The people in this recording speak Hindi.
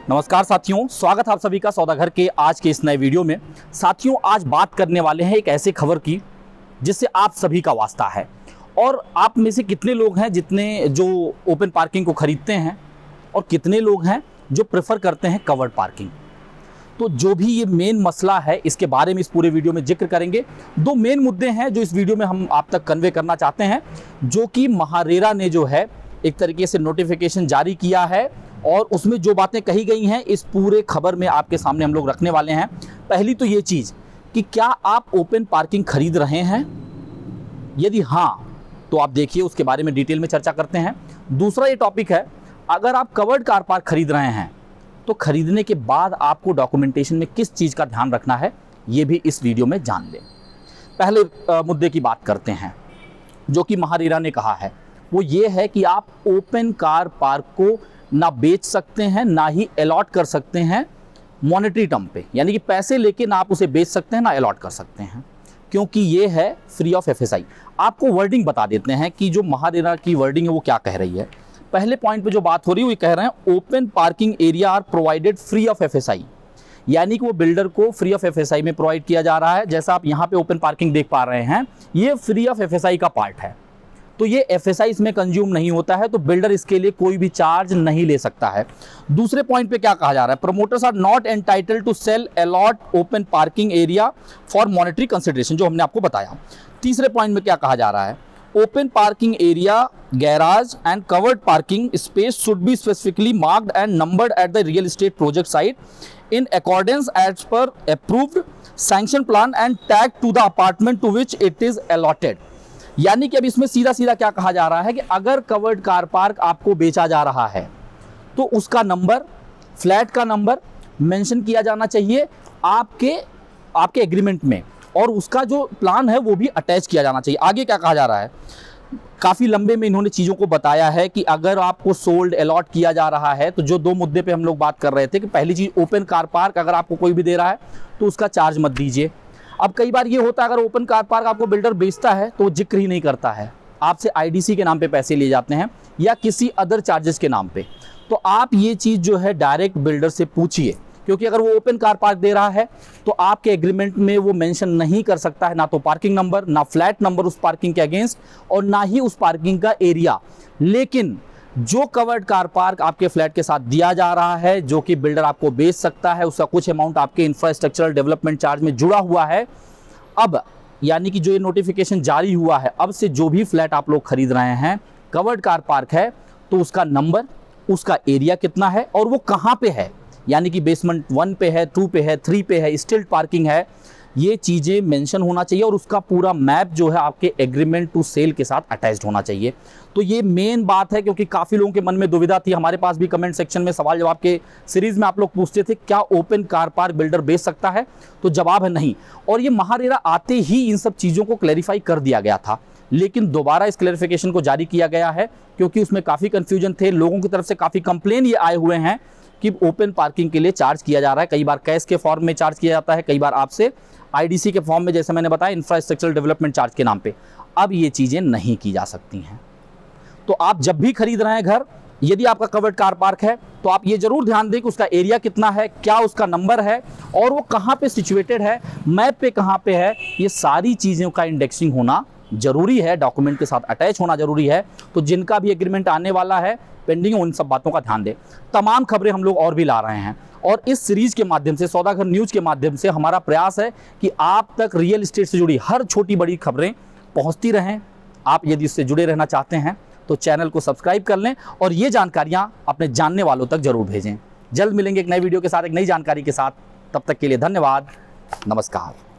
नमस्कार साथियों, स्वागत है आप सभी का सौदागर के आज के इस नए वीडियो में। साथियों, आज बात करने वाले हैं एक ऐसे खबर की जिससे आप सभी का वास्ता है। और आप में से कितने लोग हैं जितने जो ओपन पार्किंग को खरीदते हैं और कितने लोग हैं जो प्रेफर करते हैं कवर्ड पार्किंग। तो जो भी ये मेन मसला है इसके बारे में इस पूरे वीडियो में जिक्र करेंगे। दो मेन मुद्दे हैं जो इस वीडियो में हम आप तक कन्वे करना चाहते हैं, जो कि महारेरा ने जो है एक तरीके से नोटिफिकेशन जारी किया है और उसमें जो बातें कही गई हैं इस पूरे खबर में आपके सामने हम लोग रखने वाले हैं। पहली तो ये चीज़ कि क्या आप ओपन पार्किंग खरीद रहे हैं, यदि हाँ तो आप देखिए, उसके बारे में डिटेल में चर्चा करते हैं। दूसरा ये टॉपिक है, अगर आप कवर्ड कार पार्क खरीद रहे हैं तो खरीदने के बाद आपको डॉक्यूमेंटेशन में किस चीज़ का ध्यान रखना है ये भी इस वीडियो में जान लें। पहले मुद्दे की बात करते हैं जो कि महारेरा ने कहा है, वो ये है कि आप ओपन कार पार्क को ना बेच सकते हैं ना ही अलॉट कर सकते हैं मॉनेटरी टर्म पे, यानी कि पैसे लेके ना आप उसे बेच सकते हैं ना अलॉट कर सकते हैं, क्योंकि ये है फ्री ऑफ एफएसआई। आपको वर्डिंग बता देते हैं कि जो महारेरा की वर्डिंग है वो क्या कह रही है। पहले पॉइंट पे जो बात हो रही है वो कह रहे हैं open parking area are provided free of FSI, यानी कि वो बिल्डर को फ्री ऑफ एफएसआई में प्रोवाइड किया जा रहा है। जैसा आप यहाँ पे ओपन पार्किंग देख पा रहे हैं, ये फ्री ऑफ एफएसआई का पार्ट है, तो ये एफएसआई इसमें कंज्यूम नहीं होता है, तो बिल्डर इसके लिए कोई भी चार्ज नहीं ले सकता है। दूसरे पॉइंट पे क्या कहा जा रहा है, promoters are not entitled to sell allot open parking area for monetary consideration, जो हमने आपको बताया। तीसरे पॉइंट में क्या कहा जा रहा है, open parking area, garage and covered parking space should be specifically marked and numbered at the real estate project site in accordance as per approved sanction plan and tag to the apartment to which it is allotted. यानी कि अब इसमें सीधा सीधा क्या कहा जा रहा है कि अगर कवर्ड कार पार्क आपको बेचा जा रहा है तो उसका नंबर, फ्लैट का नंबर मेंशन किया जाना चाहिए आपके एग्रीमेंट में, और उसका जो प्लान है वो भी अटैच किया जाना चाहिए। आगे क्या कहा जा रहा है, काफ़ी लंबे में इन्होंने चीज़ों को बताया है कि अगर आपको सोल्ड अलॉट किया जा रहा है तो जो दो मुद्दे पे हम लोग बात कर रहे थे कि पहली चीज़ ओपन कार पार्क अगर आपको कोई भी दे रहा है तो उसका चार्ज मत दीजिए। अब कई बार ये होता है अगर ओपन कार पार्क आपको बिल्डर बेचता है तो वो जिक्र ही नहीं करता है, आपसे आईडीसी के नाम पे पैसे लिए जाते हैं या किसी अदर चार्जेस के नाम पे। तो आप ये चीज़ जो है डायरेक्ट बिल्डर से पूछिए, क्योंकि अगर वो ओपन कार पार्क दे रहा है तो आपके एग्रीमेंट में वो मेंशन नहीं कर सकता है ना तो पार्किंग नंबर, ना फ्लैट नंबर उस पार्किंग के अगेंस्ट, और ना ही उस पार्किंग का एरिया। लेकिन जो कवर्ड कार पार्क आपके फ्लैट के साथ दिया जा रहा है, जो कि बिल्डर आपको बेच सकता है, उसका कुछ अमाउंट आपके इंफ्रास्ट्रक्चरल डेवलपमेंट चार्ज में जुड़ा हुआ है। अब यानी कि जो ये नोटिफिकेशन जारी हुआ है, अब से जो भी फ्लैट आप लोग खरीद रहे हैं कवर्ड कार पार्क है तो उसका नंबर, उसका एरिया कितना है और वो कहाँ पे है, यानी कि बेसमेंट 1 पे है, 2 पे है, 3 पे है, स्टिल्ट पार्किंग है, ये चीज़ें मेंशन होना चाहिए और उसका पूरा मैप जो है आपके एग्रीमेंट टू सेल के साथ अटैच्ड होना चाहिए। तो ये मेन बात है, क्योंकि काफ़ी लोगों के मन में दुविधा थी। हमारे पास भी कमेंट सेक्शन में सवाल जवाब के सीरीज़ में आप लोग पूछते थे क्या ओपन कार पार्क बिल्डर बेच सकता है, तो जवाब है नहीं। और ये महारेरा आते ही इन सब चीज़ों को क्लैरिफाई कर दिया गया था, लेकिन दोबारा इस क्लैरिफिकेशन को जारी किया गया है क्योंकि उसमें काफ़ी कन्फ्यूजन थे। लोगों की तरफ से काफ़ी कंप्लेन ये आए हुए हैं कि ओपन पार्किंग के लिए चार्ज किया जा रहा है, कई बार कैश के फॉर्म में चार्ज किया जाता है, कई बार आपसे आईडीसी के फॉर्म में, जैसे मैंने बताया इंफ्रास्ट्रक्चरल डेवलपमेंट चार्ज के नाम पे। अब ये चीज़ें नहीं की जा सकती हैं। तो आप जब भी खरीद रहे हैं घर, यदि आपका कवर्ड कार पार्क है तो आप ये जरूर ध्यान दें कि उसका एरिया कितना है, क्या उसका नंबर है और वो कहाँ पे सिचुएटेड है, मैप पे कहाँ पे है। ये सारी चीज़ों का इंडेक्सिंग होना जरूरी है, डॉक्यूमेंट के साथ अटैच होना जरूरी है। तो जिनका भी एग्रीमेंट आने वाला है पेंडिंग, उन सब बातों का ध्यान दें। तमाम खबरें हम लोग और भी ला रहे हैं और इस सीरीज़ के माध्यम से, सौदागर न्यूज़ के माध्यम से हमारा प्रयास है कि आप तक रियल एस्टेट से जुड़ी हर छोटी बड़ी खबरें पहुंचती रहें। आप यदि इससे जुड़े रहना चाहते हैं तो चैनल को सब्सक्राइब कर लें और ये जानकारियां अपने जानने वालों तक जरूर भेजें। जल्द मिलेंगे एक नई वीडियो के साथ, एक नई जानकारी के साथ। तब तक के लिए धन्यवाद, नमस्कार।